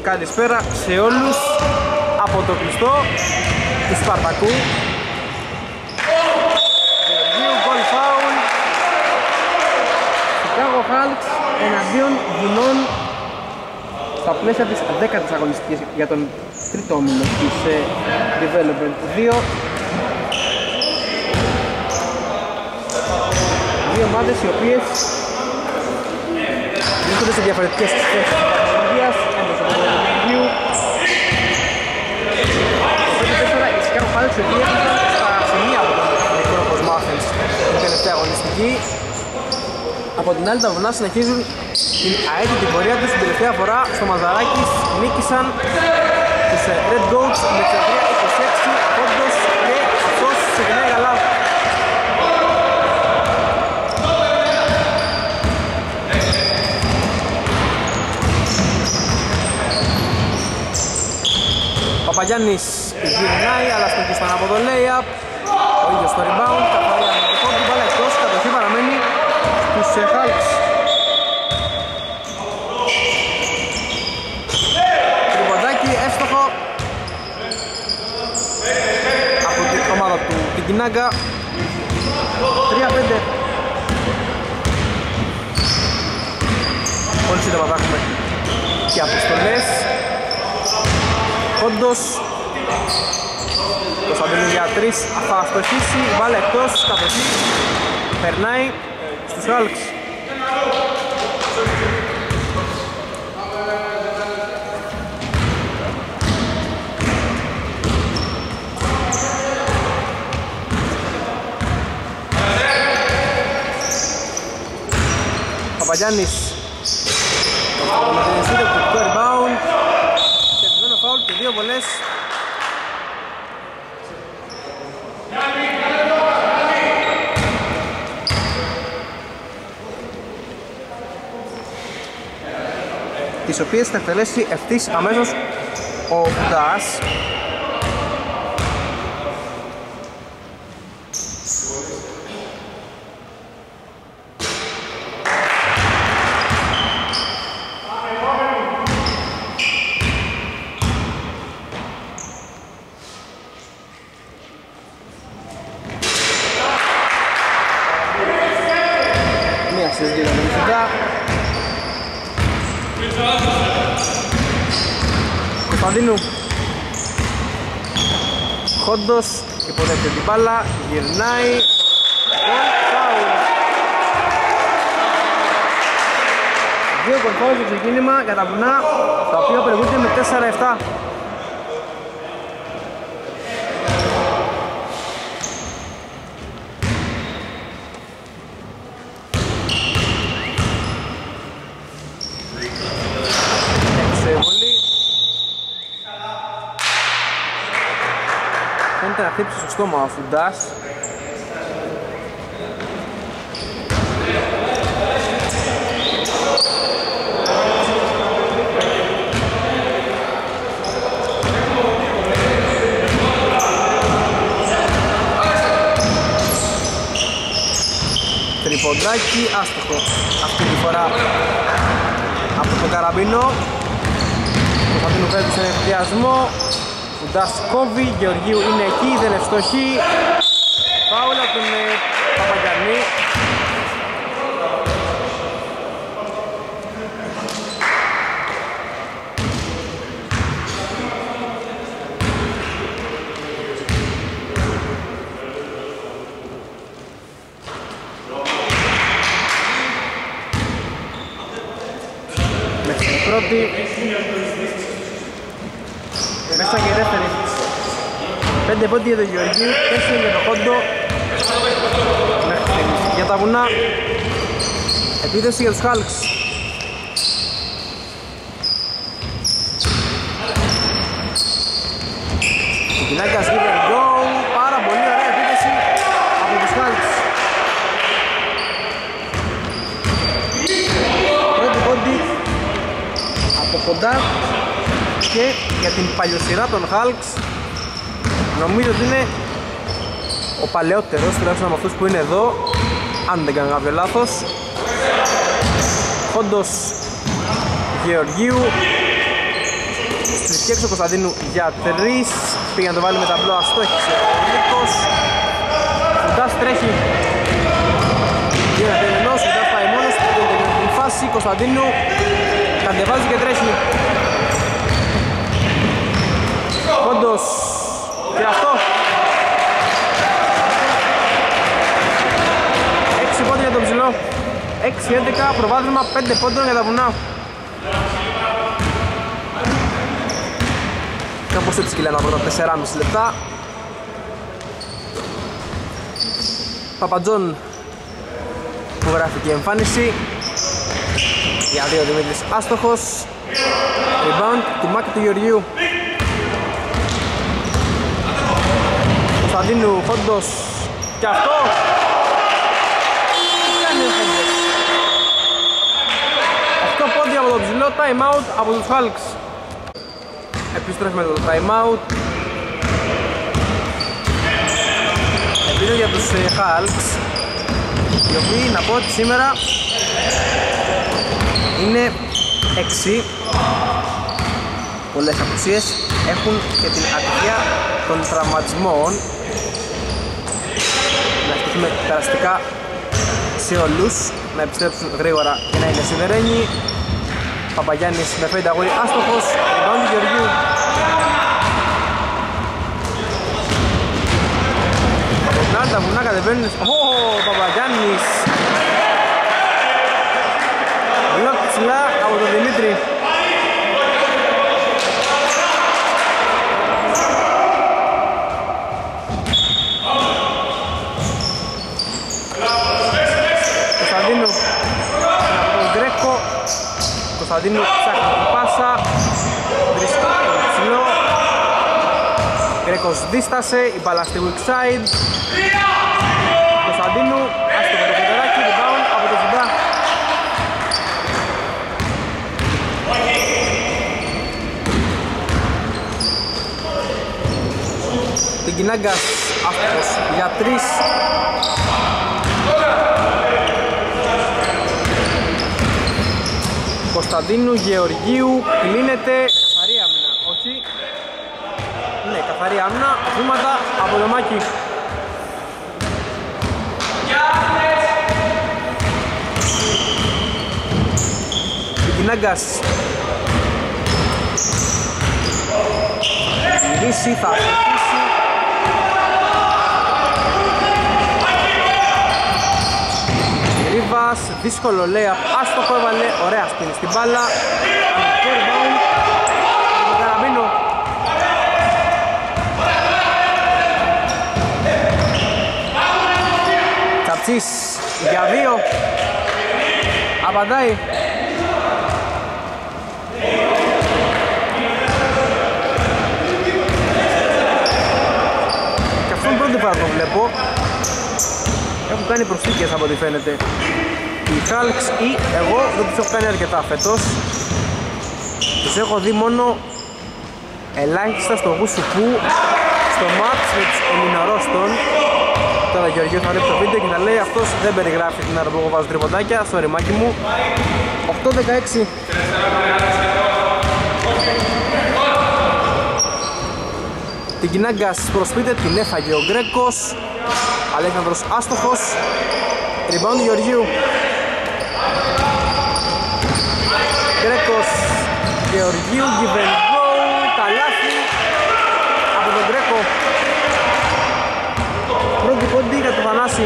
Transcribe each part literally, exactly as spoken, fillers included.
Καλησπέρα σε όλους από το κλειστό του Σπαρτακού. Γεωργίου, γκολ φάουλ. Chicago Hulks εναντίον Βουνών στα πλαίσια της δέκατης αγωνιστικής για τον τρίτο όμιλο της Development δύο. Δύο ομάδες οι οποίες βρίσκονται σε διαφορετικές θέσεις της βαθμολογίας, ένας από το Γεωργίου. Το τέσσερα οι Chicago Hulks οι οποίοι έφτασαν στα σημεία από τον Νεκρόπος Μάθενς την τελευταία αγωνιστική. Από την άλλη τα Βουνά συνεχίζουν την αίτητη πορεία τους. Την τελευταία φορά στο Μαζαράκης νίκησαν τους Red Goats με εξήντα τρία είκοσι έξι πόντους και αυτός ξεκινάει καλά. Παπαγιάννης γυρνάει αλλά στοχίσταν από το lay-up. Ο ίδιος στο rebound, καθαρία με το πόντου, μπάλα εκτός, κατοχή παραμένει στους Hulks. Τριποντάκι εύστοχο από την ομάδα του Τικινάγκα. τρία πέντε. Πολύ σύντομα θα έχουμε και αποστολές. Πόντος Κωνσταντίνου για τρεις, θα αστοχίσει, βάλε εκτός, κατοχή, περνάει στους Hulks. Παπαγιάννης με την εσύντο του rebound και επιμένω φάουλ και δύο βολές. τις οποίες θα εκτελέσει ευθύς αμέσως ο Βουντάς. Μία συζήτηση με τον Βουντά. Κωνσταντίνου Χόντος υποδέχεται την μπάλα, γυρνάει, γκολ φάουλ. Δύο γκολ φάουλ στο ξεκίνημα για τα Βουνά, τα οποία προηγούνται με τέσσερα επτά. Φαίνεται να χτύψει στο στόμα ο Φουντάς. Τριποντάκι, άστοχο αυτή τη φορά από τον Καραμπίνο. Το Φαντίνου φέρνει σε ενθουσιασμό. Φουντάς κόβει, Γεωργίου είναι εκεί, δεν ευστοχεί. Φάουλ από τον Παπαγιαννή. Μέχρι την πρώτη. Μέσα και η δεύτερη. Πέντε πόντι για τον Γεωργίου, τέσσερα για τον Χόντο. Για τα Βουνά. Επίθεση για τους Hulks. Κινάκιας give and go. Πάρα πολύ ωραία επίθεση από τους Hulks. Πρώτη πόντι από κοντά. Και για την παλιοσυρά των Hulks νομίζω ότι είναι ο παλαιότερος, τουλάχιστον από αυτούς που είναι εδώ, αν δεν κάνω κάποιο λάθος. Χόντος Γεωργίου, Στρισκή έξω Κωνσταντίνου για τρεις. Πήγε να το βάλει με ταμπλό, αστόχησε ο Νίκος. Φουντάς τρέχει. Γίνεται ενός, Φουντάς πάει μόνος. Την φάση Κωνσταντίνου κατεβάζει και τρέχει. Πόντος. Και αυτό. έξι πόντων για τον ψηλό. έξι έντεκα, προβάδισμα πέντε πόντων για τα βουνά. Κάπως έτσι κυλάνε από τα τέσσερα και μισό λεπτά. Παπατζόν που γράφει και εμφάνιση. Για δύο Δημήτρης άστοχος. Rebound του Μάκη του Γεωργίου. Κωνσταντίνου Φόντος και αυτό. οκτώ πόντια από το ψηλό, time out από τους Hulks. Επιστρέφουμε το time out. Επίδο για τους Hulks, οι οποίοι να πω ότι σήμερα είναι έξι. Πολλές απουσίες, έχουν και την ατυχία των τραυματισμών. Να ευχηθούμε περαστικά σε όλους, να επιστρέψουν γρήγορα και να είναι σιδερένοι. Παπαγιάννης με φέιντα αγώη άστοχος, rebound του Γεωργίου. Από την άλλη τα βουνά κατεβαίνουν. Ω, Παπαγιάννης. Βλοκ ψηλά από τον Δημήτρη. Κωνσταντίνου από τον Γκρέκο. Κωνσταντίνου ψάχνει την πάσα. Βρίσκει τον ψηλό. Γκρέκος δίστασε, η μπάλα στη weak side. Κωνσταντίνου, άστοχο το φωτεράκι, rebound από το Φουντά. Την Κινάγκας, άστοχος για τρεις. Κωνσταντίνου, Γεωργίου, κλείνεται, καθαρή άμυνα, όχι. Ναι, καθαρή άμυνα, βήματα από το Μάκη. Κινάγκας. Γυρίσει, θα αφήσει. Ρίβας, δύσκολο λέει, άστοχο έβαλε, ωραία σπίνη στην μπάλα. Αμυντικό rebound από τον Καραμπίνο. Τσαψής για δύο. Απαντάει. Και αυτόν πρώτη φορά το βλέπω. Έχουν κάνει προσθήκες από ό,τι φαίνεται οι Hulks, ή εγώ δεν τους έχω κάνει αρκετά φέτος. Τους έχω δει μόνο ελάχιστα στο Γουσουφού, στο match με τους Ελληναρόστον. Τώρα Γεωργίου θα βλέπει το βίντεο και θα λέει αυτός δεν περιγράφει την ώρα που εγώ βάζω τριποντάκια, στο ρημάκι μου. οκτώ δεκαέξι. Την Κινάγκας προσπίτε, την έφαγε ο Γκρέκος. Αλέξανδρος άστοχος. Rebound του Γεωργίου. Γκρέκος, Γεωργίου, give and go. Καλάθι από τον Γκρέκο. Πρώτη πόντι για τον Θανάση.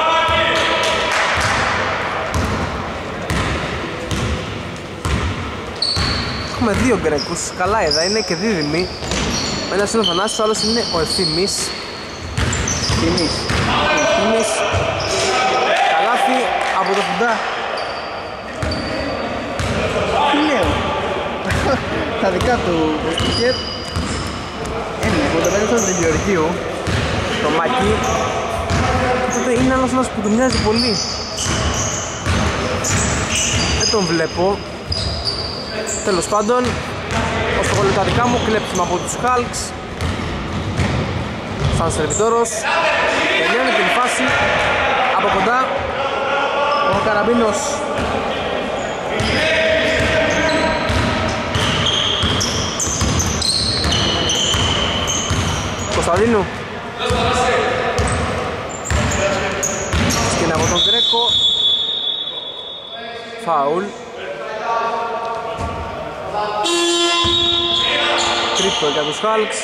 Έχουμε δύο Γκρέκους, καλά είδα, είναι και δίδυμοι. Ένας είναι ο Θανάσης, ο άλλος είναι ο Ευθύμης. Ευθύμης. Ευθύμης. Καλάθι από το Φουντά. Τι λέω. Τα δικά του μπασκετ. Ένα, από το πέντε του Γεωργίου. Το Μάκη. Οπότε είναι άλλος ένας που του μοιάζει πολύ. Δεν τον βλέπω. Τέλος πάντων, όσο πολύ τα δικά μου, κλέψουμε από τους Hulks. Σαν σερβιτόρος. Τελειώνει την φάση από κοντά ο Καραμπίνος. Κωνσταντίνου. Σκηνή από τον Γκρέκο. Φάουλ. Τρίπτο για τους Χάλκς.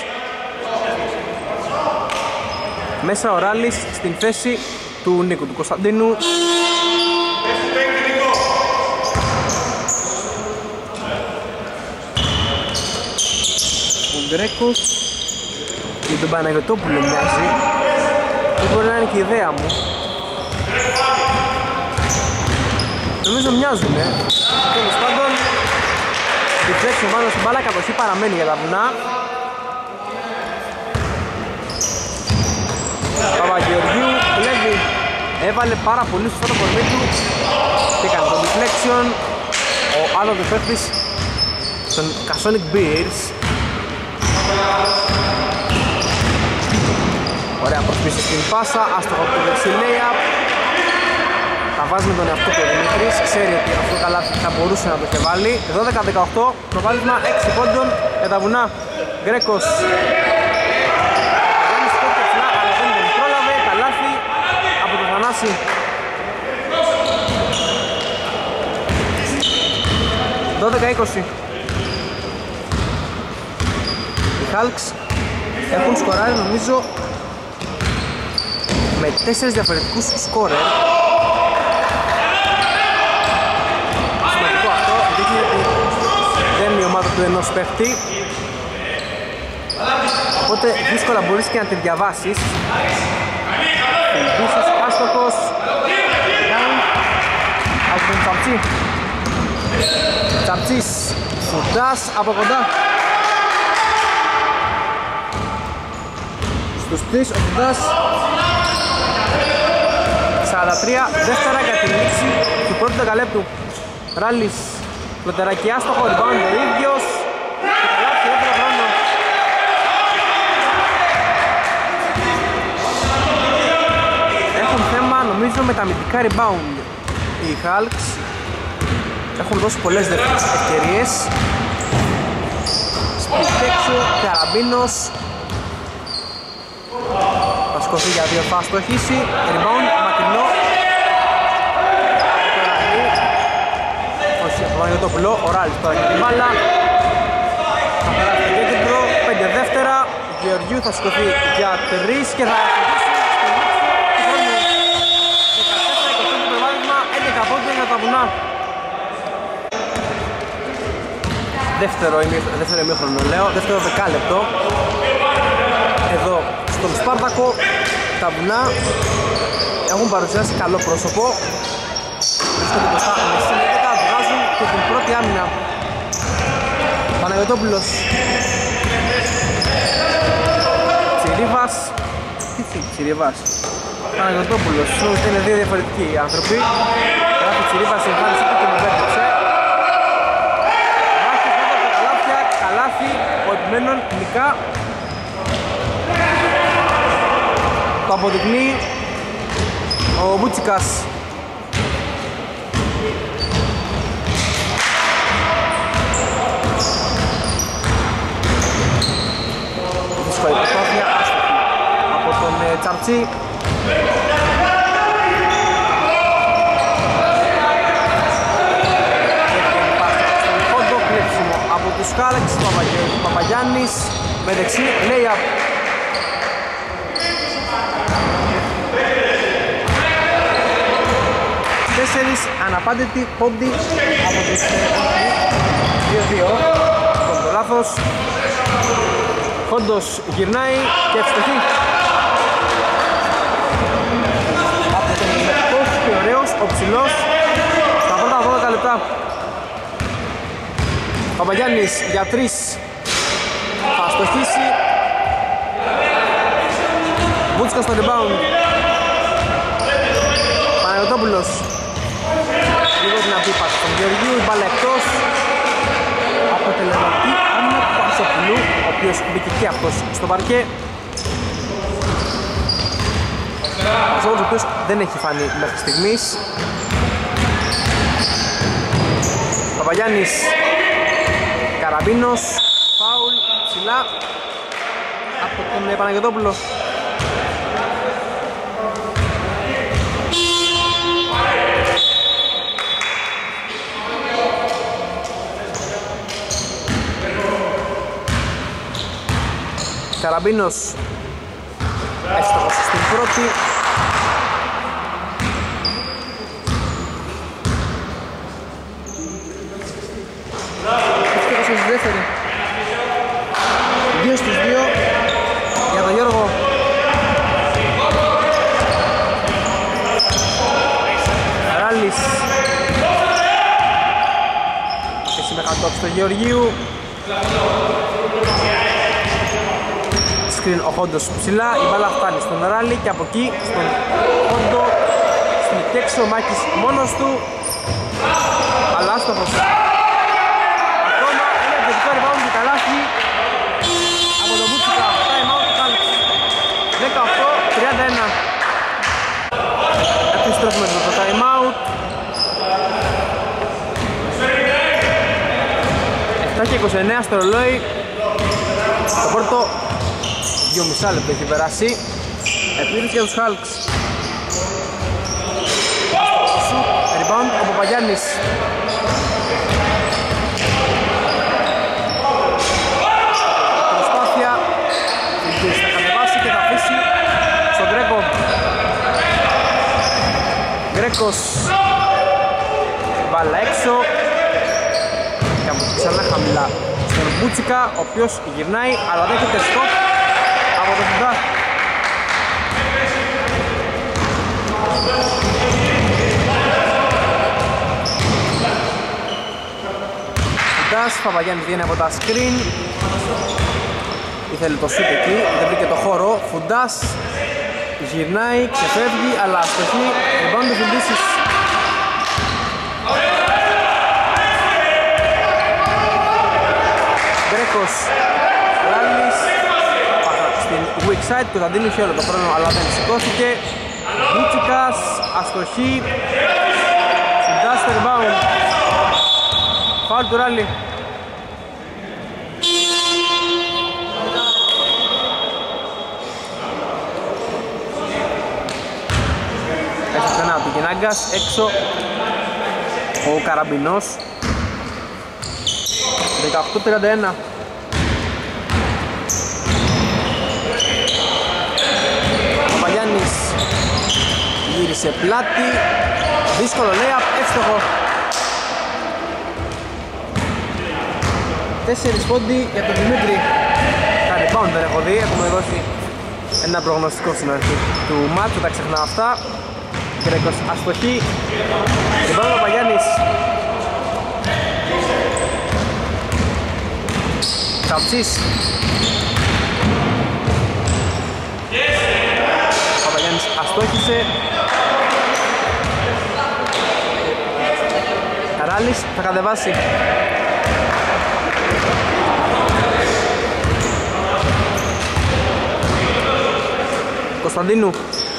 Μέσα ο Ράλης στην θέση του Νίκου του Κωνσταντίνου. Ο Γκρέκος για τον Παναγιωτόπουλο μοιάζει. Δεν μπορεί να είναι και η ιδέα μου. Νομίζω μοιάζουνε. Τέλος πάντων, deflection πάνω στην μπάλα, κατοχή παραμένει για τα βουνά. Παπαγεωργίου Λέβη έβαλε πάρα πολύ σωστά το κορμί του και έκανε το deflection. Ο άλλος του παίκτης των Casonic Bears. Ωραία προσπίση στην πάσα, άστοχο από το δεξί layup. Τα βάζει με τον εαυτό του ο Δημήτρης, ξέρει ότι αυτό το καλάθι θα μπορούσε να το είχε βάλει. δώδεκα δεκαοκτώ, προβάδισμα έξι πόντων για τα βουνά. Γκρέκος. Γιάννης σκέφτεται ψηλά, αλλά δεν τον πρόλαβε. Καλάθι από τον Θανάση. δώδεκα είκοσι. Οι Χάλκς έχουν σκοράρει νομίζω με τέσσερις διαφορετικούς σκόρερ. Σημαντικό αυτό, δείχνει ότι δεν είναι η ομάδα του ενός παίχτη. Οπότε δύσκολα μπορείς και να τη διαβάσεις. Επίσης άστοχος από τον Τσαπτσί. Τσαπτσής, Φουντάς από κοντά. Στους τρεις ο Φουντάς. σαράντα τρία δεύτερα για την λήξη του πρώτου δεκαλέπτου. Ράλης, πλωτεράκι άστοχο, rebound ο ίδιος. Και καλάθι δεύτερο χρόνο. Έχουν θέμα νομίζω με τα αμυντικά rebound οι Hawks. Έχουν δώσει πολλές δεύτερες ευκαιρίες. Σπιτέξου, Καραμπίνος. Θα σκοθεί για δύο φάσεις, το έχισει. Rebound, μακρινό. Όχι, από τον Παναγιωτόπουλο, ο Ράλης τώρα για την μπάλα. Θα περάσει το κέντρο, πέντε δεύτερα. Γεωργιού θα σκοθεί για τρεις και θα αρχίσει στο λήξη του χρόνου. δεκατέσσερα είκοσι πέντε προβάδισμα, έντεκα πόντων για τα βουνά. Δεύτερο, δεύτερο ημίχρονο λέω, δεύτερο δεκάλεπτο. Εδώ στον Σπάρτακο τα βουνά έχουν παρουσιάσει καλό πρόσωπο. Βρίσκονται μπροστά με έντεκα, βγάζουν και την πρώτη άμυνα. Παναγιωτόπουλος. Τσιρίβας. Τι Τσιρίβας. Παναγιωτόπουλος. Νομίζω είναι δύο διαφορετικοί άνθρωποι. Γράφει Τσιρίβας, η εμφάνιση του και με βέρτεψε. Μάχη κάτω από τα καλάθια, καλάθι, ο επιμένων νικά. Το αποδεικνύει ο Μπούτσικας. Δύσκολη προσπάθεια, άστοχη από τον ε, Τσαρτσί. Στον πόντο κλέψιμο από τους Χάλκς, Παπαγιάννης με δεξί lay-up. Τέσσερις αναπάντητοι πόντι από τους δύο δύο. Στον το λάθος. Χόντος γυρνάει και ευστοχή. Από τον Μερικός και ωραίος, ο ψηλός στα πρώτα δώδεκα λεπτά. Παπαγιάννης για τρεις θα στοχίσει. Βούτσικα στο rebound. Παναγιωτόπουλος. Λίγο την αντίπαση στον Γεωργίου, η μπάλα εκτός. Αποτελεσματική άμυνα του Πασοπουλού, ο οποίος μπήκε και αυτός στο παρκέ. Πασόπουλος ο οποίος δεν έχει φανεί μέχρι στιγμής. Παπαγιάννης, Καραμπίνος, φάουλ, ψηλά από τον τον Παναγιωτόπουλο. Καραμπίνος έστοχος στην πρώτη. Έστοχος στη δεύτερη. Δύο στους δύο για τον Γιώργο. Ράλης και συμμεχατόψη στο Γεωργίου. Σκριν ο Χόντος ψηλά, η μπάλα φτάνει στον Ράλι και από εκεί στον Χόντο, στην Κέξο, ο Μάκης μόνος του, αλλά άστοχος. Ακόμα ένα επιθετικό rebound και καλάθι από τον Μπούτσικα. Time out του Χάλξ. δεκαοκτώ τριάντα ένα. Επιστρέφουμε το time out. επτά και είκοσι εννέα στο ρολόι. Το πρώτο δύο μισά λεπτό έχει περάσει. Επίρρηση για τους Χάλξ. Rebound ο Παπαγιάννης. Προσπάθεια. Φιλτής θα κατεβάσει και θα αφήσει στον Γκρέκο. Γκρέκος. Μπάλα έξω. Και από ξανά χαμηλά στον Μπούτσικα, ο οποίος γυρνάει αλλά δέχεται στόπ από το Φουντά. Φουντάς, Παπαγιάννης βγαίνει από τα screen. Ήθελε το σουτ εκεί, δεν βρήκε το χώρο. Φουντάς γυρνάει, ξεφεύγει, αλλά αστοχή. Rebound του Φουντήσης. Γκρέκος, Ράλης στην weak side, Κωνσταντίνου είχε όλο το χρόνο αλλά δεν σηκώθηκε. Μπούτσικας, αστοχή. Φουντάς στο rebound. Φάουλ του Ράλι. Έχει ξανά του Κινάγκας, έξω ο Καραμπινός. δεκαοκτώ τριάντα ένα. Παπαγιάννης γύρισε πλάτη. Δύσκολο layup, εύστοχο. Τέσσερις πόντι για τον Δημήτρη. Τα rebound δεν έχω δει, έχουμε δώσει ένα προγνωστικό στην αρχή του μάτς, δεν τα ξεχνάω αυτά. Γκρέκος αστοχή. Rebound Παπαγιάννης. Τσαψής. Παπαγιάννης αστόχησε. Καράλης θα κατεβάσει. Κωνσταντίνου.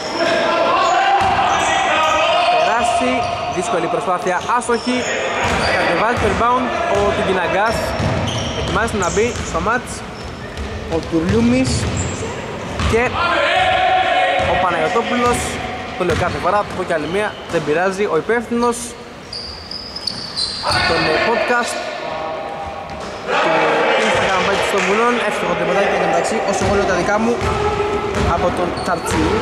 Περάσει. Δύσκολη προσπάθεια, άστοχη. Κατεβάζει το rebound ο Τουγκιναγκάς. Ετοιμάζεται να μπει στο μάτς ο Τουρλιούμης και ο Παναγιωτόπουλος. Το λέω κάθε φορά, το πω και άλλη μία, δεν πειράζει. Ο υπεύθυνος των podcast του Instagram πάλι των Βουνών, εύστοχο τριποντάκι και μεταξύ όσο εγώ λέω τα δικά μου από τον Ταρτσίους.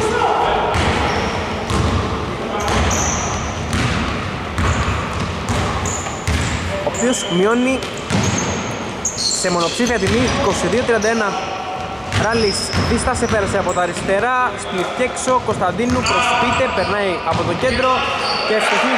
Ο οποίος μειώνει σε μονοψήφια τιμή είκοσι δύο τριάντα ένα. Ράλης δίστασε, πέρασε από τα αριστερά, σπλιτ και έξω, Κωνσταντίνου προσποιείται, περνάει από το κέντρο και ευστοχή.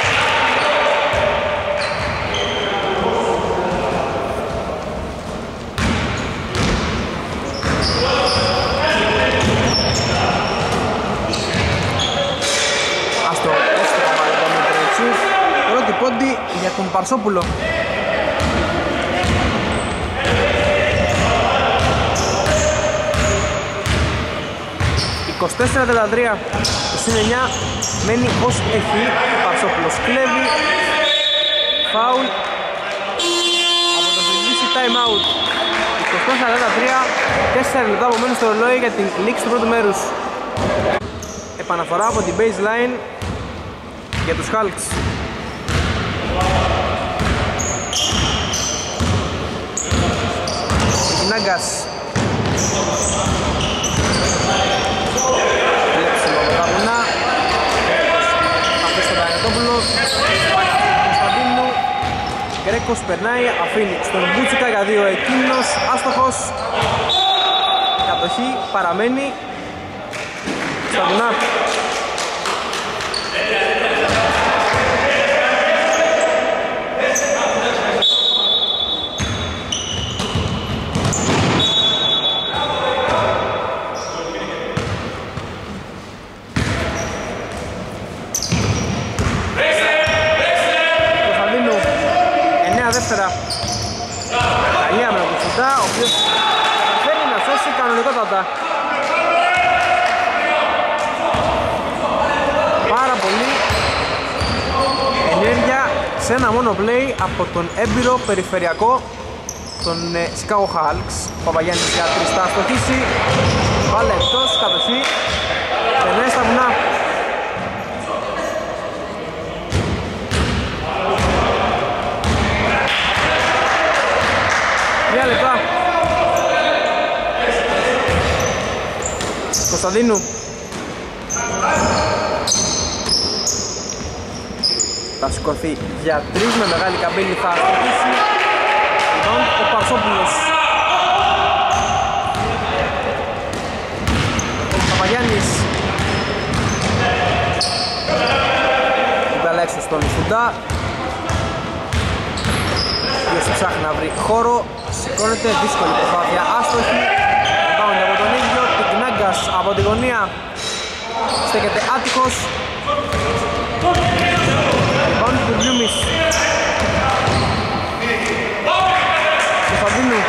Άστο, έστοχα πάλι το Μητρέτσιους. Πρώτη πόντι για τον Παρσόπουλο. είκοσι τέσσερα τριάντα τρία, είκοσι εννιά, μένει ως έχει. Ο Παρσόπουλος κλέβει. Φάουλ από το Βιλίσι, time out. είκοσι είκοσι οκτώ σαράντα τρία, τέσσερα λεπτά απομένουν στο ρολόι για την λήξη του πρώτου μέρους. Επαναφορά από την baseline για τους Hulks. Νάγκας. Κλέψιμο από τα βουνά. Αφήσει τον Παναγιωτόπουλο. Κωνσταντίνου. Γκρέκος περνάει, αφήνει στον Μπούτσικα για δύο, εκείνος άστοχος. Κατοχή παραμένει στα βουνά. Καλή άμυνα του Φουντά, ο οποίος θέλει να σώσει κανονικότατα. Πάρα πολύ ενέργεια σε ένα μόνο play από τον έμπειρο περιφερειακό των Chicago Hulks. Ο Παπαγιάννης για τριστά στοχίσει, βάλε εκτός, κατοχή, περνάει στα βουνά. Τρία λεπτά. Κωνσταντίνου. Θα σηκωθεί για τρεις με μεγάλη καμπύλη, θα αστοχίσει. Λοιπόν, ο Παρσόπουλος. Παπαγιάννης. Κουτάλα έξω στον Φουντά. Ποιος ψάχνει να βρει χώρο. Σηκώνεται, δύσκολη προσπάθεια, άστοχη. Πάμε από τον ίδιο, Τικνάγκας από τη γωνία. Στέκεται άτυχος. Πάμε του Τουρλιούμις. Κωνσταντίνου.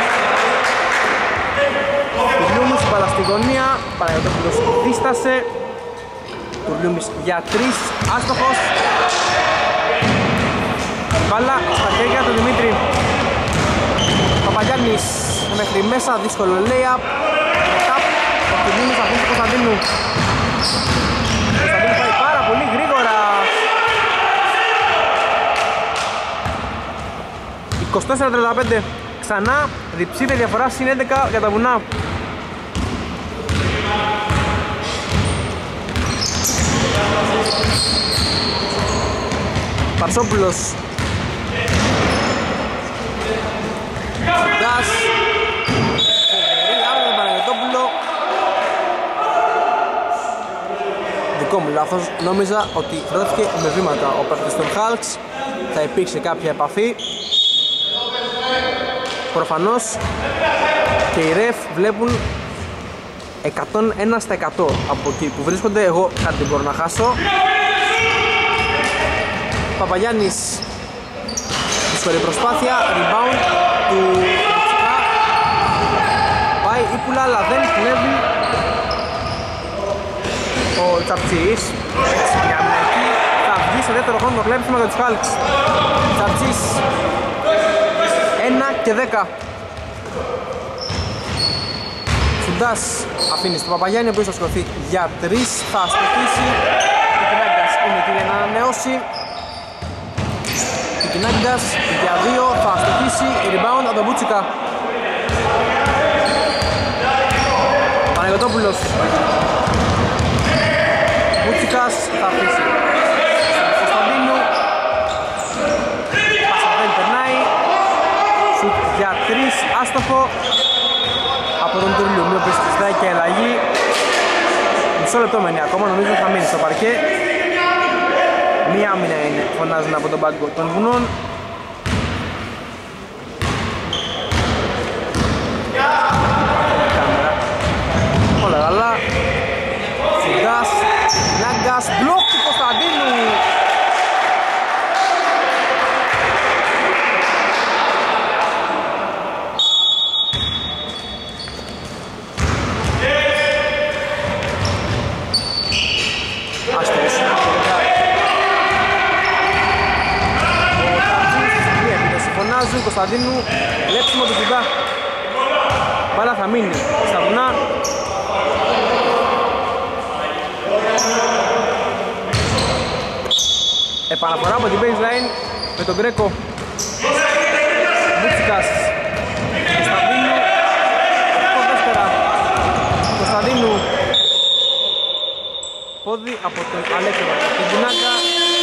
Τουρλιούμις μπάλα στη γωνία. Παναγιωτόπουλος δίστασε. Τουρλιούμις για τρεις, άστοχος. Μπάλα στα χέρια του Δημήτρη. Παπαγιάννης μέχρι μέσα, δύσκολο lay-up. Μετά ο Τουρλιούμις αφήνει του Κωνσταντίνου. Κωνσταντίνου πάει πάρα πολύ γρήγορα. είκοσι τέσσερα τριάντα πέντε. Ξανά διψήφια διαφορά συν έντεκα για τα βουνά. Παρσόπουλος. Φουντάς. Φοβερή άμυνα τον Παναγιωτόπουλο. Δικό μου λάθος, νόμιζα ότι βρέθηκε με βήματα ο παίκτης των Hulks. Θα υπήρξε κάποια επαφή. Προφανώς και οι ρεφ βλέπουν εκατόν ένα τοις εκατό από εκεί που βρίσκονται. Εγώ κάτι δεν μπορώ να χάσω. Παπαγιάννης, δύσκολη προσπάθεια, rebound του Ριτσικά. Πάει ύπουλα αλλά δεν κλέβει ο Τσαπτσής. Έτσι μια μηνακή θα βγει σε δεύτερο χρόνο το κλέψιμο για τους Hulks. Τσαπτσής ένα και δέκα. Φουντάς αφήνει στον Παπαγιάννη, ο οποίος θα σκοθεί για τρεις, θα στοχίσει. Η Κινάγκας είναι εκεί για να ανανεώσει. Η Κινάγκας για δύο, θα στοχίσει. Η rebound από τον Μπούτσικα. Παναγιωτόπουλος. Μπούτσικας θα αφήσει στον Κωνσταντίνου. Πάσα δεν περνάει. Σουτ για τρεις, άστοχο από τον Τουρλιούμ, ο οποίος ζητάει και αλλαγή. Μισό λεπτό μένει ακόμα, νομίζω θα μείνει στο παρκέ. Μία άμυνα είναι, φωνάζουν από τον πάγκο των βουνών. Κάμερα. Όλα καλά. Φουντάς, Νάγκας, μπλοκ του Κωνσταντίνου. Κωνσταντίνου, λέξιμο του Φουντά. Μπάλα θα μείνει στα βουνά. Επαναφορά από την baseline με τον Γκρέκο. Μπούτσικας. Κωνσταντίνου. Το δεύτερα. Κωνσταντίνου. Πόδι από τον Αλέξανδρο. Την Κινάγκα.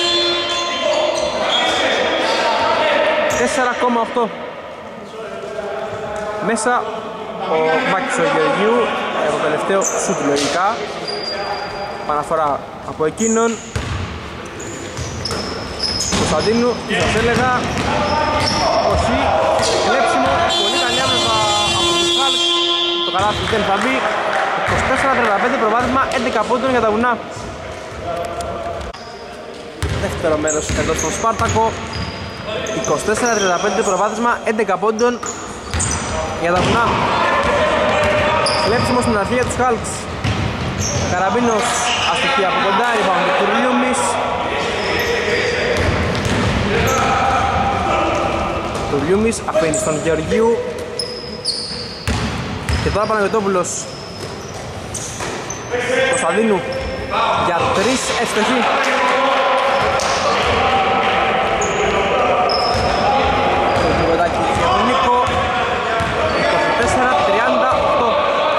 τέσσερα κόμμα οκτώ. Μέσα ο Μάκης ο Γεωργίου, το τελευταίο σουτ λογικά. Παναφορά από εκείνον. Κωνσταντίνου, τι σας έλεγα. Όχι, κλέψιμο, πολύ καλή άμεσα από τους Χάλκς. Το καλάθι δεν θα μπει. είκοσι τέσσερα τριάντα πέντε προβάδισμα, έντεκα πόντων για τα βουνά. Δεύτερο μέρος εδώ στον Σπάρτακο. είκοσι τέσσερα τριάντα πέντε προβάδισμα, έντεκα πόντων για τα βουνά. Κλέψιμο στην αρχή για τους Χάλκς. Καραμπίνος αστοχή από κοντά, rebound του Τουρλιούμις. Τουρλιούμις αφήνει στον Γεωργίου. Και τώρα Παναγιωτόπουλος. Κωνσταντίνου για τρεις ευστοχή. Το γιγοντάκι για τον Νίκο. είκοσι τέσσερα τριάντα οκτώ.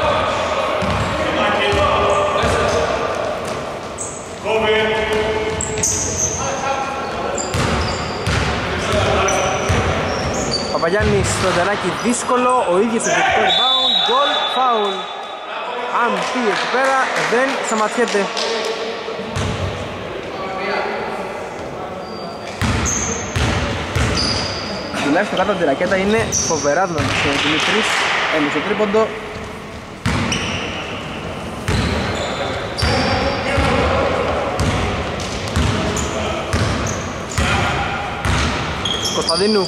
Παπαγιάννης στο τεράκι δύσκολο, ο ίδιος το θετικό rebound, goal, foul. Αν πει εκεί πέρα δεν σταματιέται. Τουλάχιστον κάτω από τη ρακέτα είναι φοβερά δυνατός ο Δημήτρης, έμεινε τρίποντο. Κωνσταντίνου.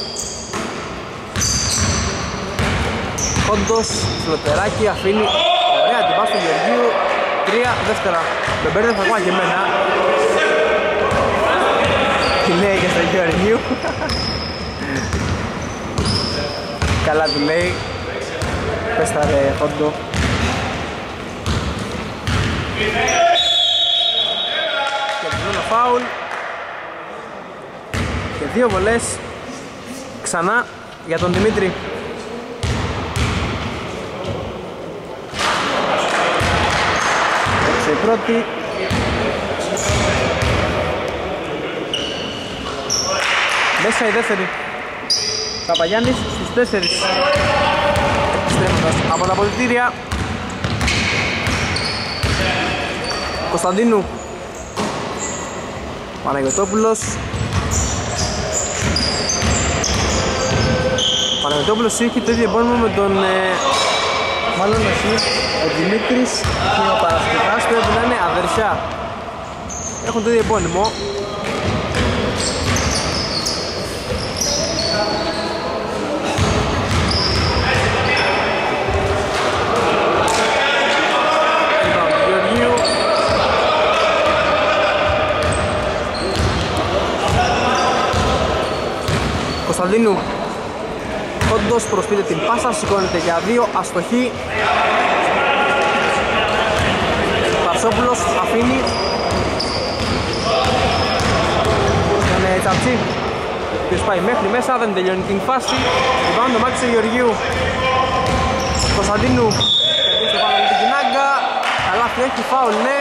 Κόντος, φλωτεράκι, αφήνει ωραία την πάση του Γεωργίου. Τρία δεύτερα. Με μπέρδευε ακόμα και εμένα. Τι λέει και στο Γεωργίου. Καλά του λέει. Πες τα ρε Κόντο. Και ένα φάουλ. Και δύο βολές. Ξανά για τον Δημήτρη. Η πρώτη. Μέσα η δεύτερη. Παπαγιάννης στους τέσσερις. Επιστρέφοντας από τα αποδυτήρια. Κωνσταντίνου. Παναγιωτόπουλος. Παναγιωτόπουλος είχε το ίδιο επώνυμο με τον ε, μάλλον εσύ, ο Δημήτρης και ο Παρασκευάς πρέπει να είναι αδερφιά. Έχουν το ίδιο επώνυμο. Κωνσταντίνου. Κόντος προσποιείται την πάσα, σηκώνεται για δύο, αστοχή. Παρσόπουλος αφήνει τον Τσαψί, ο οποίος πάει μέχρι μέσα, δεν τελειώνει την φάση. Λιβάνει το Μάκης του Γεωργίου. Κωνσταντίνου κερδίζει πάνω με την Κινάγκα. Καλά έχει φάουλ, ναι.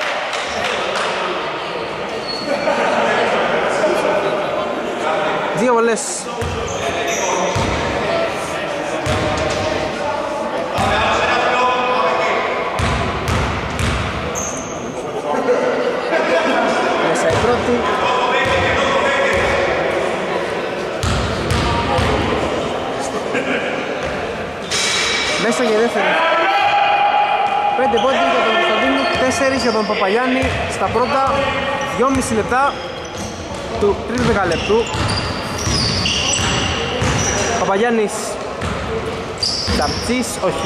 Δύο βολές. Μέσα η πρώτη. Μέσα για δεύτερη. Πέντε πόντοι για τον Κωνσταντίνου, τέσσερις για τον Παπαγιάννη στα πρώτα δυόμιση λεπτά του τρίτου δεκαλεπτού. Παπαγιάννης, Ταπτσής, όχι.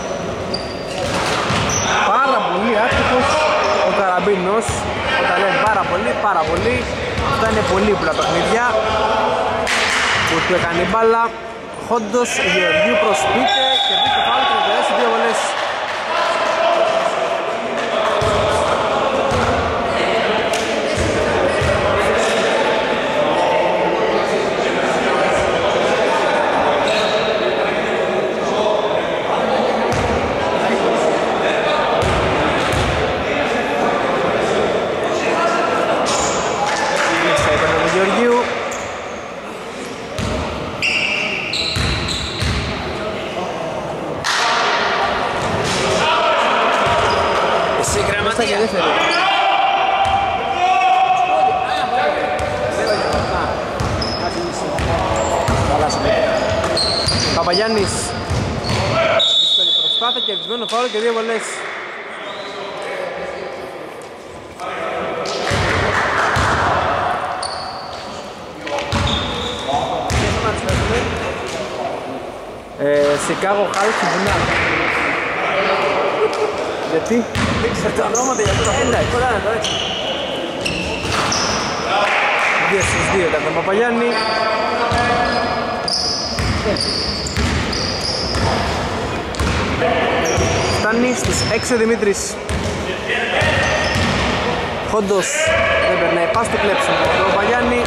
Πάρα πολύ άτυχος ο Καραμπίνος. Όταν λέει πάρα πολύ, πάρα πολύ. Αυτά είναι πολύ πολλά παιχνίδια που του έκανε μπάλα. Χόντος Γεωργίου προσποιείται και μπει το φάουλ και να περάσει δύο βολές. Γεωργίου. Εσύ γραμματεία. Παπαγιάννης. Δύσκολη προσπάθεια, κερδισμένο φάουλ και δύο βολές. Ε, Σικάγο Χάλκ Βουνά. Γιατί? Δεν ξέρω τα ονόματα γιατί το Εντάξει. χωράνε τώρα έτσι. Δύο στους δύο ήταν τον Παπαγιάννη. Φτάνει στους έξι ο Δημήτρης. Χόντος δεν περνάει, πας στο κλέψιμο τον Παπαγιάννη.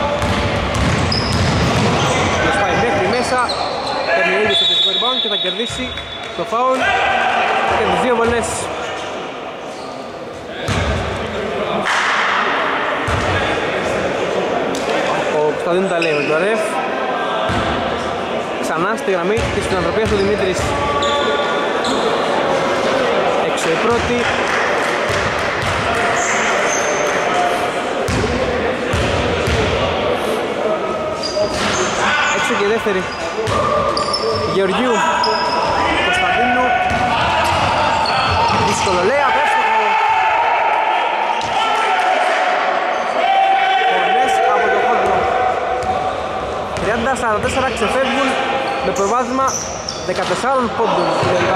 Τους πάει μέχρι μέσα. Παίρνει ο ίδιος το τελικό rebound και θα κερδίσει το φάουλ και τις δύο βολές. Ο Κωνσταντίνου τα λέει με το ρεφ. Ξανά στη γραμμή της φιλανθρωπίας ο Δημήτρης. Έξω η πρώτη. Έξω και η δεύτερη. Γεωργίου, Κωνσταντίνου. Δύσκολο λέει, απέστοχο. Πολλές από το Χόντο. τριάντα σαράντα τέσσερα ξεφεύγουν με προβάδισμα δεκατεσσάρων πόντων.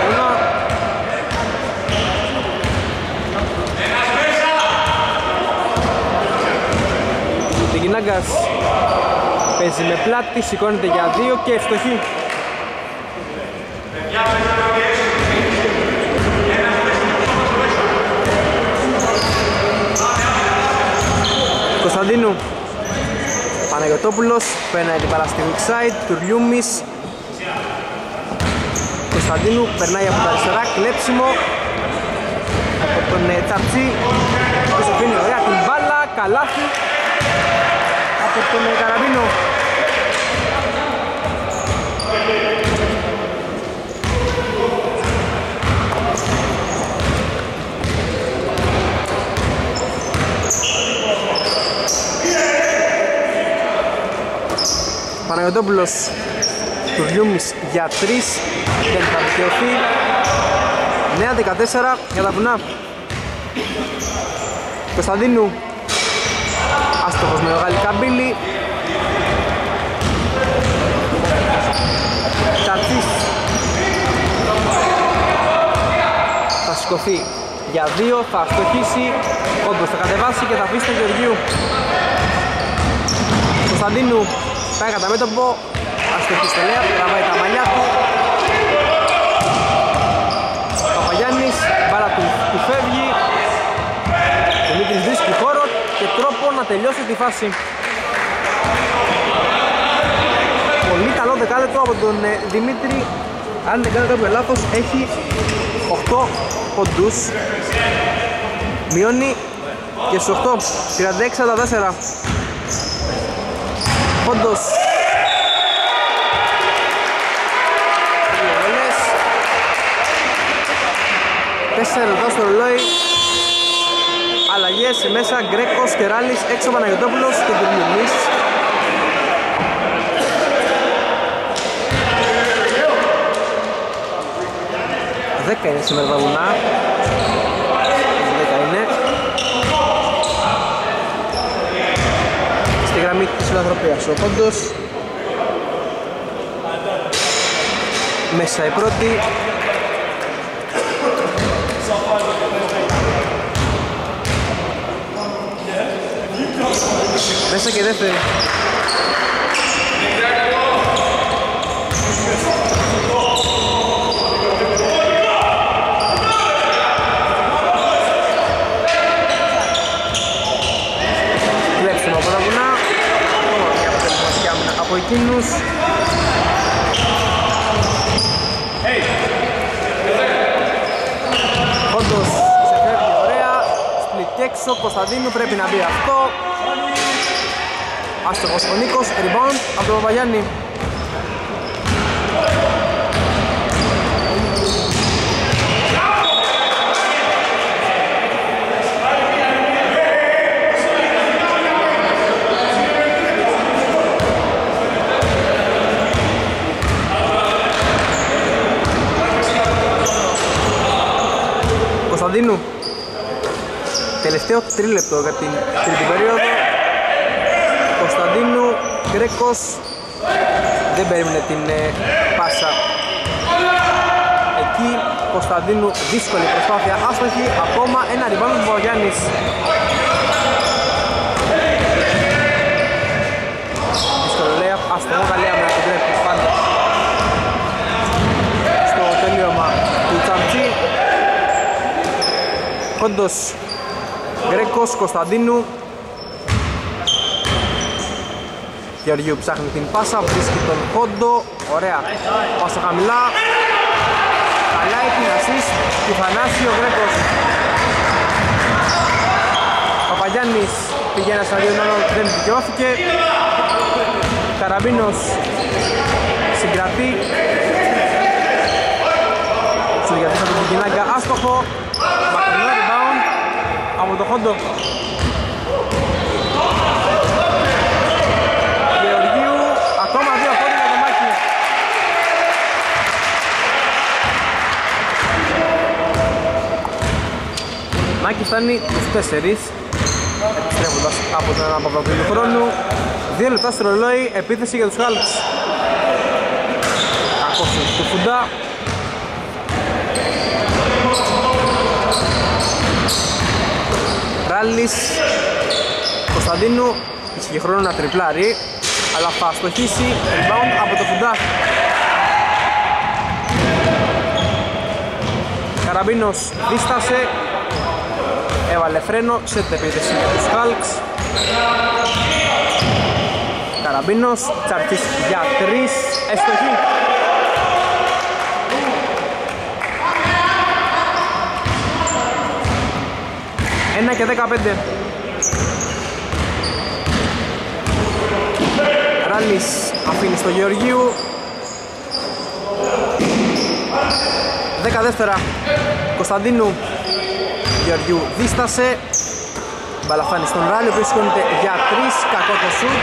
Τικινάγκας παίζει με πλάτη, σηκώνεται για δύο και ευστοχή. Κωνσταντίνου Παναγιωτόπουλος περνάει την μπάλα στη weak side, Τουρλιούμης. Κωνσταντίνου περνάει από τα αριστερά, κλέψιμο από τον Τσαρτσί που σου αφήνει ωραία την μπάλα, καλάθι από τον Καραμπίνο. Παναγιωτόπουλος, Τουρλιούμης για τρεις, δεν θα δικαιωθεί. Νέα δεκατέσσερα για τα βουνά. Κωνσταντίνου, άστοχος με μεγάλη καμπύλη. Τσατσής θα σηκωθεί για δύο, θα στοχίσει, όντως θα κατεβάσει και θα αφήσει τον Γεωργίου. Κωνσταντίνου πάει κατά μέτωπο, αστοχής τελεία, τραβάει τα μαλλιά του. Παπαγιάννης, μπάλα του, του φεύγει. Δημήτρης βρίσκει χώρο και τρόπο να τελειώσει τη φάση. Πολύ καλό δεκάλεπτο από τον ε, Δημήτρη. Αν δεν κάνω κάποιο λάθος, έχει οκτώ πόντους. Μειώνει και στους οκτώ, τριάντα έξι σαράντα τέσσερα. Πόντος. Τέσσερα λεπτά στο ρολόι. Αλλαγές μέσα, Γκρέκος, Κεράλης, έξω Παναγιωτόπουλος και Τουρλιούμης. Δέκα είναι σήμερα τα βουνά. Δέκα είναι. Στη γραμμή της φιλανθρωπίας ο πόντος. Μέσα η πρώτη. Μέσα και δεύτερη. από εκείνους. Όντως σε φεύγει ωραία. Σπλιτ έξω, Κωνσταντίνου πρέπει να μπει αυτό. Άστοχος ο Νίκος, rebound από τον Παπαγιάννη. Κωνσταντίνου, τελευταίο τρίλεπτο για την τρίτη περίοδο. Κωνσταντίνου, Γκρέκος δεν περίμενε την ε, πάσα εκεί. Κωνσταντίνου, δύσκολη προσπάθεια, άστοχη, ακόμα ένα rebound του Παπαγιάννης. Δύσκολο layup, άστοχο, καλή άμυνα του Γκρέκος πάντα στο τελείωμα του Τσαμτσί. Κόντος, Γκρέκος, Κωνσταντίνου. Γεωργίου ψάχνει την πάσα, βρίσκει τον Κόντο. Ωραία, πάσα χαμηλά. Καλά την assist του Θανάση ο Γκρέκος. Παπαγιάννης πήγε ένα σταδίο, δεν δικαιώθηκε. Καραμπίνος συγκρατεί. Συγκρατήσα τον Κινάγκα, άστοχο. Μακρινό rebound από το Κόντο. Γεωργίου, ακόμα δύο πόντι για το Μάκη. Μάκη φτάνει τους τέσσερις, επιστρέφοντας από τον αναπαυλωτή του χρόνου. Δύο λεπτά στο ρολόι, επίθεση για τους Χάλκς. Κακός του Φουντά. Ράλης, Κωνσταντίνου, είχε χρόνο να τριπλάρει, αλλά θα στοχίσει, rebound από το Φουντά. Καραμπίνος δίστασε, έβαλε φρένο σε την επίθεση για τους Χάλκς. Καραμπίνος, Τσαρκής για τρεις, εστοχή. ένα και δεκαπέντε. Ράλης αφήνει στο Γεωργίου. δέκα δεύτερα. Κωνσταντίνου, Γεωργίου δίστασε. Μπαλαφάνει στον Ράλη, ο οποίος σηκώνεται για τρεις, κακό το σουτ.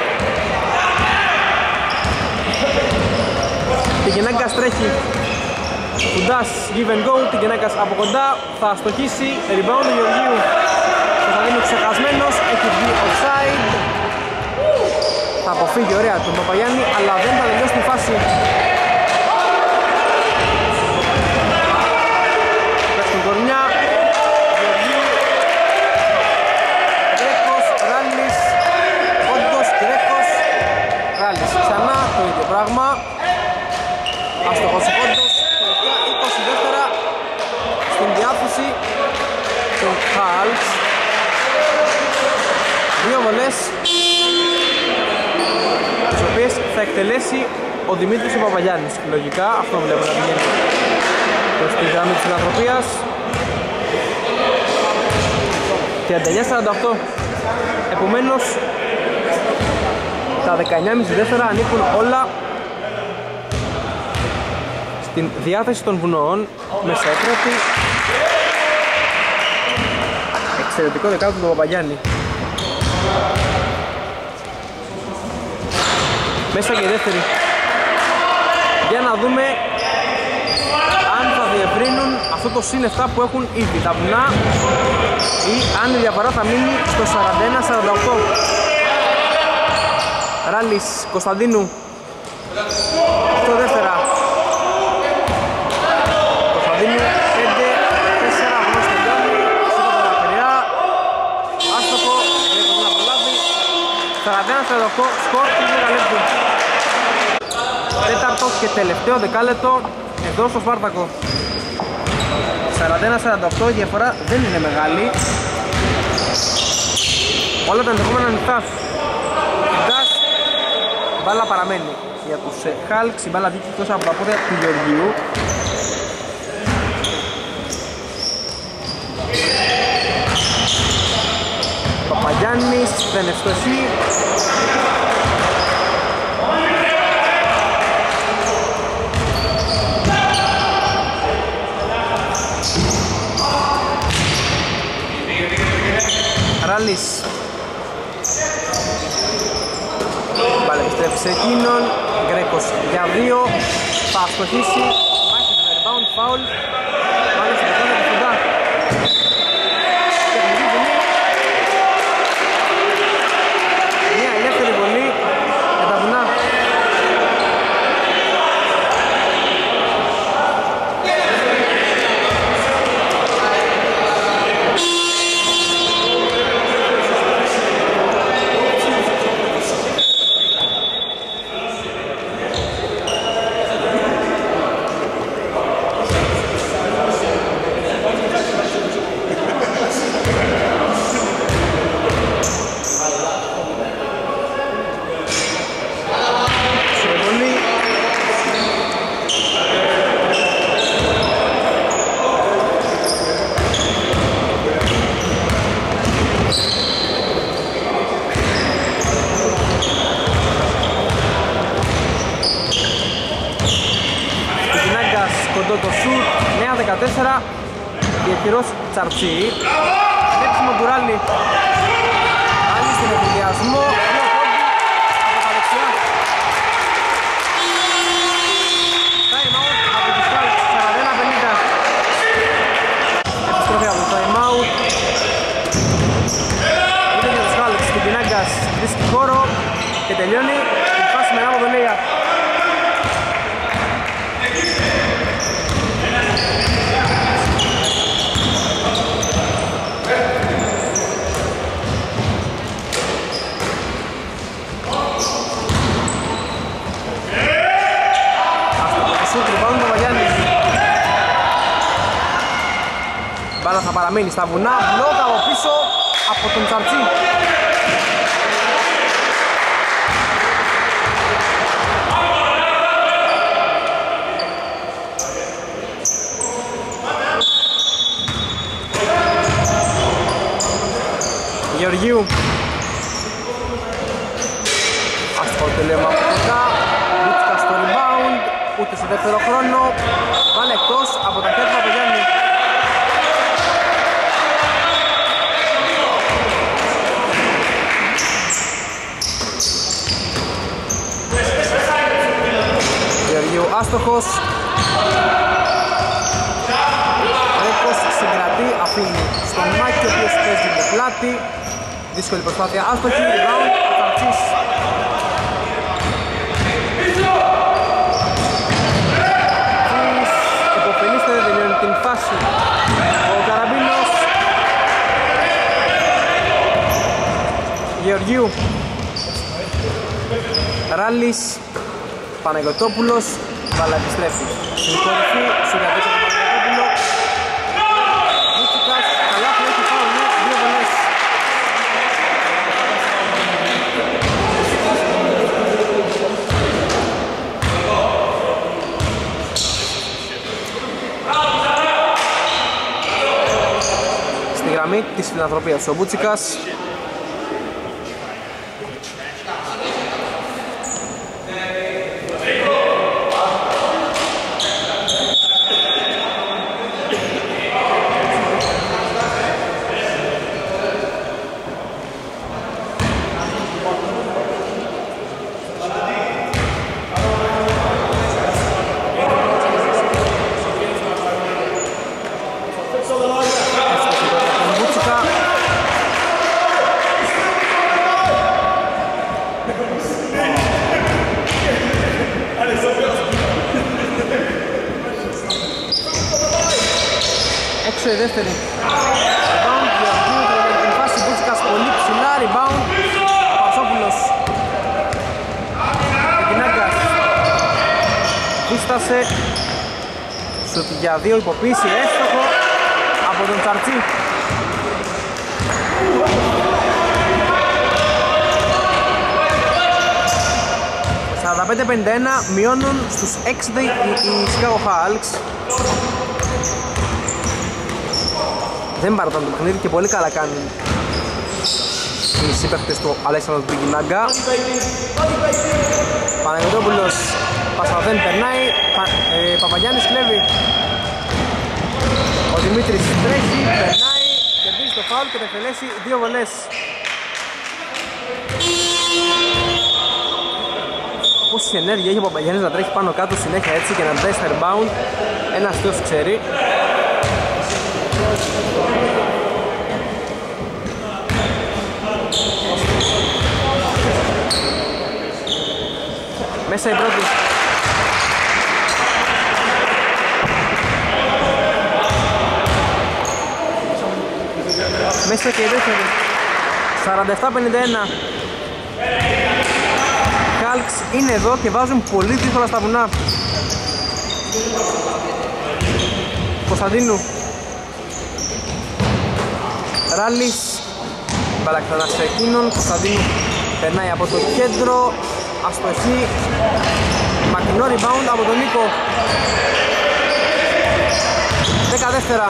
Τικινάγκας τρέχει. Φουντάς, give and go, Τικινάγκας από κοντά, θα στοχίσει, rebound του Γεωργίου. Κωνσταντίνου ξεχασμένος, έχει βγει offside. Θα αποφύγει ωραία τον Παπαγιάννη, αλλά δεν θα τελειώσει τη φάση. Πες στην κορμιά, Γεωργίου, Γκρέκος, Ράλης, Κόντος, Γκρέκος, Ράλης ξανά, το ίδιο πράγμα. Αστοχός ο Κόντος, είκοσι δεύτερα στην διάθεση των Χάλκς. Δύο βολές, τις οποίες θα εκτελέσει ο Δημήτρης ο Παπαγιάννης. Λογικά αυτό βλέπουμε να πηγαίνει προς τη γραμμή της φιλανθρωπίας. τριάντα εννιά σαράντα οκτώ. Επομένως τα δεκαεννιά και μισή δεύτερα ανήκουν όλα στην διάθεση των Βουνόων. Μέσα έπρεπε. Εξαιρετικό δεκάτο του Παπαγιάννη. Μέσα και η δεύτερη. Για να δούμε αν θα διευρύνουν αυτό το συν επτά που έχουν ήδη τα Βουνά ή αν η διαφορά θα μείνει στο σαράντα ένα σαράντα οκτώ. Ράλης, Κωνσταντίνου. Το δεύτερα. Κωνσταντίνου, πέντε τέσσερα, αυτός τελειώνει. Σούτα τα μακριά. Άστοχο, δεν μπορεί να προλάβει. σαράντα ένα σαράντα οκτώ, σκορ τριάντα λεπτού. Τέταρτο και τελευταίο δεκάλεπτο εδώ στο Σπάρτακο. σαράντα ένα σαράντα οκτώ, η διαφορά δεν είναι μεγάλη. Όλα τα ενδεχόμενα ανοιχτά. Φουντάς, μπάλα παραμένει για τους Hulks, η μπάλα βγήκε εκτός από τα πόδια του Γεωργίου. Παπαγιάννης, δεν ευστοχεί. Ράλης. Μπάλα επιστρέφει σε εκείνον. Γκρέκος για δύο. Θα αστοχίσει. Μάχη με rebound, foul. Πάλι στην πεθόνια του Φουντά. Μια ελεύθερη βολή για τα βουνά. Το σουτ, νέα δεκατέσσερα, διαχειρός Τσαρτσί. Λέψιμο του Ράλι. Ράλι στην εφηδιασμό, δύο πόντι από τα δεξιά. Time out από τους Hulks, σαράντα ένα πενήντα. Επιστροφή από το time out. Είναι για τους Hulks, στην Πινάγκας, βρίσκει χώρο και τελειώνει η φάση με άμμο δολία. Μπάλα θα παραμένει στα βουνά, μπλοκ από πίσω από τον Τσαρτσί. Γεωργίου. Άστοχο τελείωμα από κοντά, Μπούτσκα στο rebound, ούτε σε δεύτερο χρόνο. Βάλε εκτός από τα χέρια του Γιάννη. Γεωργίου άστοχος. Ρέκος συγκρατεί, αφήνει στον Μάκη ο οποίος παίζει με πλάτη. Δύσκολη προσπάθεια, άστοχη, rebound, ο Τσαρτσής. Εποφελείστε, δεν τελειώνει την φάση ο Καραμπίνος. Γεωργίου. Ράλης. Παναγιωτόπουλος, μπάλα επιστρέφει στην κορυφή, συγκρατήσει τον Παναγιωτόπουλο. Μούτσικας, καλά που έχει φάουλ, ναι, δύο βολές. Στη γραμμή της φιλανθρωπίας ο Μπούτσικας. Έξω η δεύτερη. Rebound, Γεωργίου, τελειώνει την φάση, Μπούτσικας πολύ ψηλά, rebound, Παπασόπουλος. Πεκινάγκας. Δίστασε. Σουτ για δύο, υποποίηση, έστοχο από τον Τσαρτσί. σαράντα πέντε πενήντα ένα, μειώνουν στους έξι οι Chicago Hulks. Δεν παρατάνε το παιχνίδι και πολύ καλά κάνουν οι σύμπαικτες του Αλέξανδρος Μπιγκινάγκα. Παναγιωτόπουλος πάσα δεν περνάει, Πα, ε, Παπαγιάννης κλέβει. Ο Δημήτρης τρέχει, περνάει, κερδίζει το φάουλ και θα εκτελέσει δύο βολές. Πόση ενέργεια έχει ο Παπαγιάννης να τρέχει πάνω κάτω συνέχεια έτσι και να μπαίνει στα rebound, ένας θεός ξέρει. Μέσα η πρώτη. Μέσα και η δεύτερη. σαράντα επτά πενήντα ένα. Hulks είναι εδώ και βάζουν πολύ δύσκολα στα βουνά. Κωνσταντίνου. Ράλης. Μπάλα ξανά σε εκείνον. Κωνσταντίνου περνάει από το κέντρο. Αστοχή. Μακρινό rebound από τον Νίκο. Δέκα δεύτερα.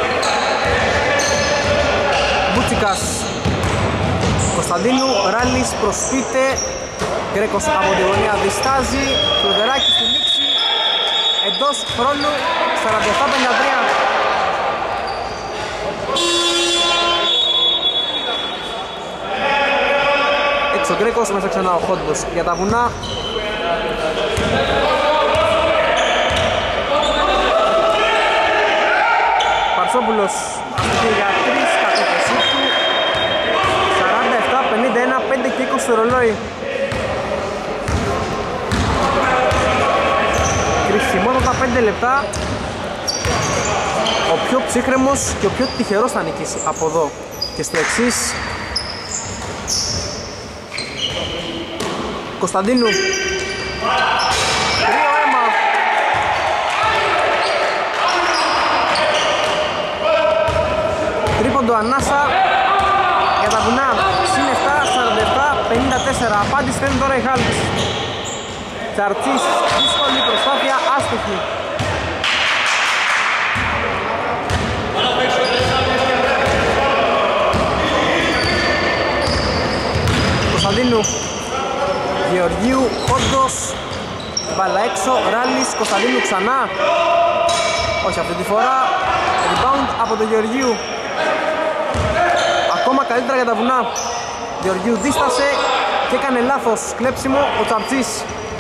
Μπούτσικας. Κωνσταντίνου. Ράλης προσπίτε. Γκρέκος από τη γωνία διστάζει. Φλουδεράκης στη λήξη. Εντός χρόνου. σαράντα επτά πενήντα τρία. Έξω ο Γκρέκος, μέσα ξανά ο Χόντος για τα βουνά. Παρσόπουλος αστοχή για τρεις, κατώθεσή του. σαράντα επτά πενήντα ένα, πέντε και είκοσι στο ρολόι. Κρισιμότατα πέντε λεπτά. Ο πιο ψύχρεμος και ο πιο τυχερός θα νικήσει από εδώ και στο εξής. Κωνσταντίνου. Τρίο αίμα. Τρίποντο ανάσα για τα βουνά. Συν επτά, σαράντα επτά πενήντα τέσσερα. Απάντηση θέλουν τώρα οι Hulks. Τσαρτσής, δύσκολη προσπάθεια, άστοχη. Κωνσταντίνου. Γεωργίου, Χόντος, μπάλα έξω, Ράλης, Κωνσταντίνου ξανά. Όχι αυτή τη φορά, rebound από τον Γεωργίου. Ακόμα καλύτερα για τα βουνά. Γεωργίου δίστασε και έκανε λάθος κλέψιμο ο Τσαρτσής.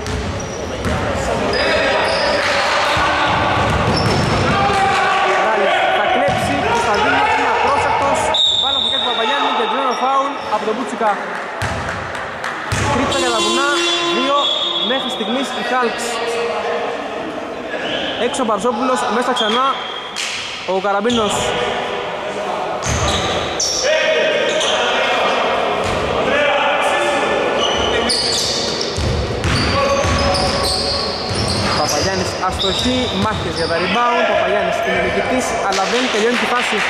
Ράλης θα κλέψει, Κωνσταντίνου είναι απρόσεκτος. Μπάλα στο χέρι του Παπαγιάννη και τρώνο φάουλ από τον Μπούτσικα. Κρύπτα για τα βουνά, δύο μέχρι στιγμής οι Hulks. Έξω ο Παρσόπουλος, μέσα ξανά ο Καραμπίνος. Παπαγιάννης αστοχή, μάχες για τα rebound. Παπαγιάννης είναι νικητής, αλλά δεν τελειώνει τη φάση.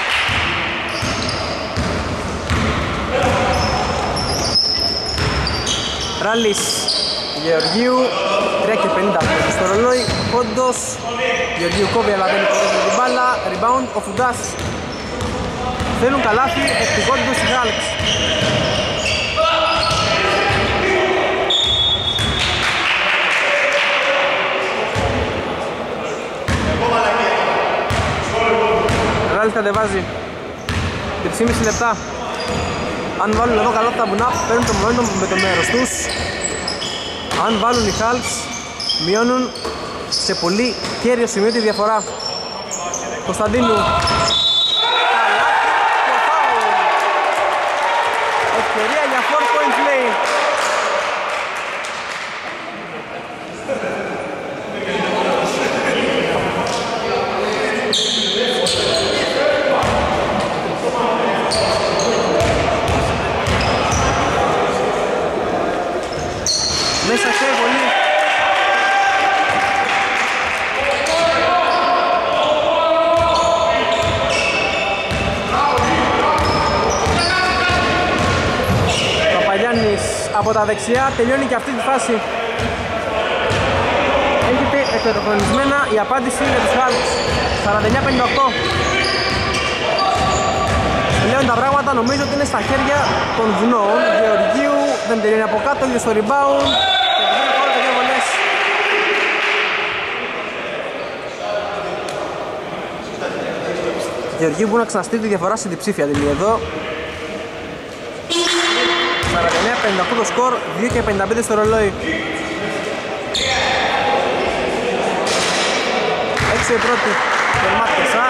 Ράλης, Γεωργίου, τρία και πενήντα στο ρολόι. Χόντος, Γεωργίου κόβει αλλά δεν υποδέχεται την μπάλα. Rebound ο Φουντάς. Θέλουν καλάθι, ευτυχόντως οι Hulks. Ράλης κατεβάζει τρία και μισό λεπτά. Αν βάλουν εδώ καλά τα βουνά, παίρνουν το momentum με το μέρος τους. Αν βάλουν οι Hulks, μειώνουν σε πολύ κέριο σημείο τη διαφορά. Κωνσταντίνου. Ευκαιρία για four point play. Μέσα σε βολή. Παπαγιάννης από τα δεξιά τελειώνει και αυτή τη φάση. Έρχεται εκπαιδευτισμένα η απάντηση για τους Hulks. σαράντα εννιά πενήντα οκτώ. Πλέον τα πράγματα νομίζω ότι είναι στα χέρια των βουνών. Γεωργίου δεν τελειώνει από κάτω, είναι στο rebound. Και βγαίνει χώρο και δύο βολές. Γεωργίου που να ξαναστείλει τη διαφορά στην διψήφια δηλαδή εδώ. σαράντα εννιά πενήντα οκτώ το σκορ, δύο και πενήντα πέντε στο ρολόι. έξι η πρώτη, τερμάτισα.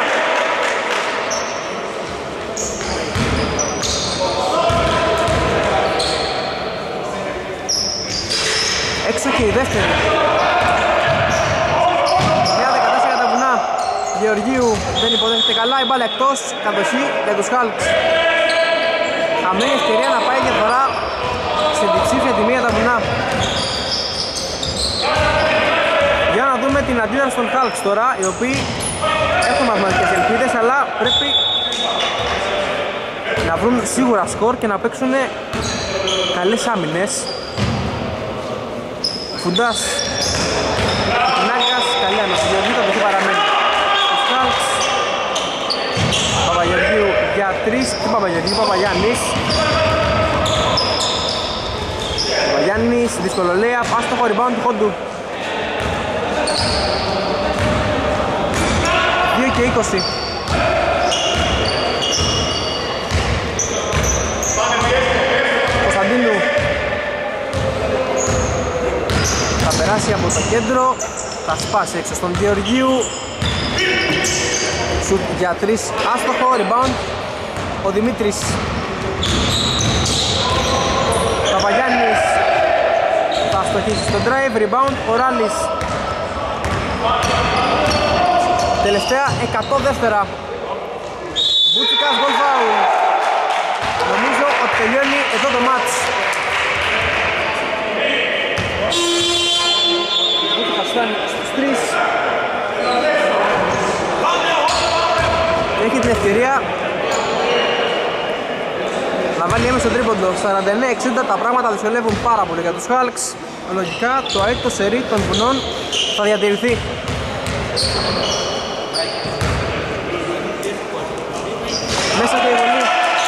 Έξω και η δεύτερη. Νέα δεκατέσσερα για τα βουνά. Γεωργίου δεν υποδέχεται καλά, η μπάλα εκτός, κατοχή για τους Hulks. Χαμένη ευκαιρία να πάει διαφορά σε διψήφια τιμή για τα βουνά. Για να δούμε την αντίδραση των Hulks τώρα, οι οποίοι έχουν μαθηματικές ελπίδες, αλλά πρέπει να βρουν σίγουρα σκορ και να παίξουν καλές άμυνες. Φουντάς, Κινάκας, καλή άμυνα. Γεωργίου το παιδί παραμένει. Τους Hulks, Παπαγεωργίου για τρεις και Παπαγεωργίου, Παπαγιάννης. Παπαγιάννης, δυσκολολέα, άστοχο rebound του Χόντου. δύο και είκοσι. Κωνσταντίνου θα περάσει από το κέντρο, θα σπάσει έξω στον Γεωργίου. Σουτ για τρεις, άστοχο, rebound ο Δημήτρης. Παπαγιάννης θα στοχίσει στο drive, rebound ο Ράλης. Τελευταία εκατό δεύτερα. Μπούτσικας goal foul. Νομίζω ότι τελειώνει εδώ το μάτς. Μπούτσικας φτάνει στους τρεις. Έχει την ευκαιρία να βάλει έμεσο τρίποντο. σαράντα εννέα εξήντα, τα πράγματα δυσκολεύουν πάρα πολύ για τους Hulks. Λογικά το αίτητο σερί των βουνών θα διατηρηθεί. Μέσα και η βολή.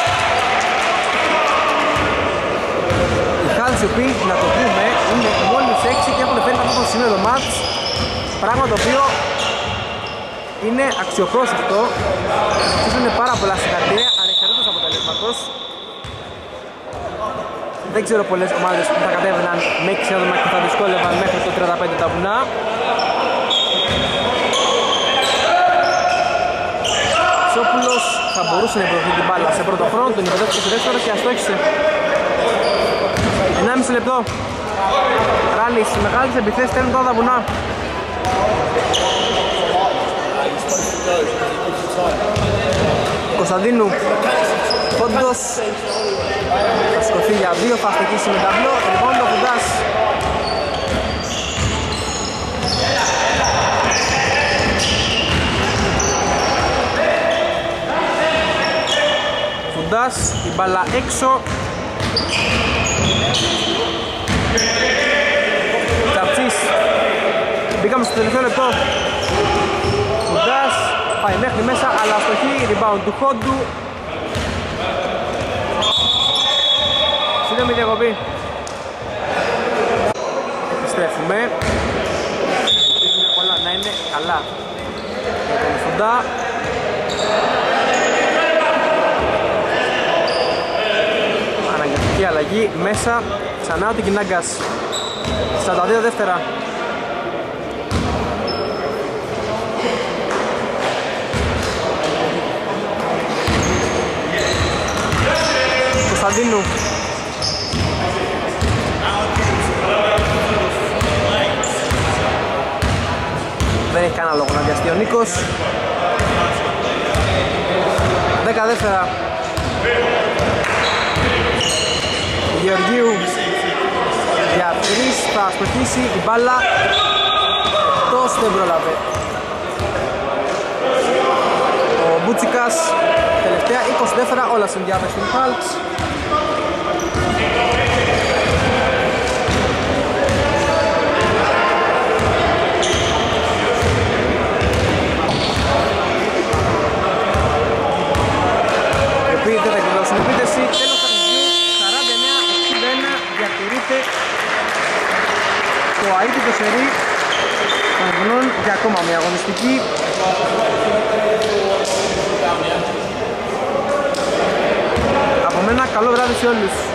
Οι Hulks οι οποίοι, να το πούμε, είναι μόλις έξι και έχουν φέρει αυτό το σημείο το μάτς. Πράγμα το οποίο είναι αξιοπρόσεκτο. Έχουν πάρα πολλά συγχαρητήρια ανεξαρτήτως αποτελέσματος. Δεν ξέρω πολλές ομάδες που θα κατέβαιναν με έξι άτομα και θα δυσκόλευαν μέχρι το τριάντα πέντε τα βουνά. Ψόπουλος θα μπορούσε να υποδοχθεί την μπάλα σε πρώτο χρόνο, τον υποδέχτηκε σε δεύτερο και αστόχησε. ενάμιση λεπτό. Ράλης, μεγάλες επιθέσεις στέλνουν τώρα τα βουνά. Κωνσταντίνου, Πόντος, θα σκοθεί για δύο, θα αστοχίσει με ταμπλό, λοιπόν το Φουντάς. Φουντάς, η μπάλα έξω. Τσαψής, μπήκαμε στο τελευταίο λεπτό. Φουντάς, πάει μέχρι μέσα, αλλά αστοχή, rebound του Χόντου. Σύντομη διακοπή. Επιστρέφουμε. Είναι πολλά να είναι καλά για τον Φουντά. Αναγκαστική αλλαγή μέσα, ξανά ο Τικινάγκας. σαράντα δύο δεύτερα. Κωνσταντίνου. Δεν έχει κανένα λόγο να βιαστεί ο Νίκος. δέκα δεύτερα. Γεωργίου για τρεις, θα αστοχίσει η μπάλα εκτός, δεν πρόλαβε ο Μπούτσικας. Τελευταία είκοσι δεύτερα, όλα στην διάθεση του Hulks. παείται το σερί των Εθνών για ακόμα μια αγωνιστική. Από μένα καλό βράδυ σε όλους.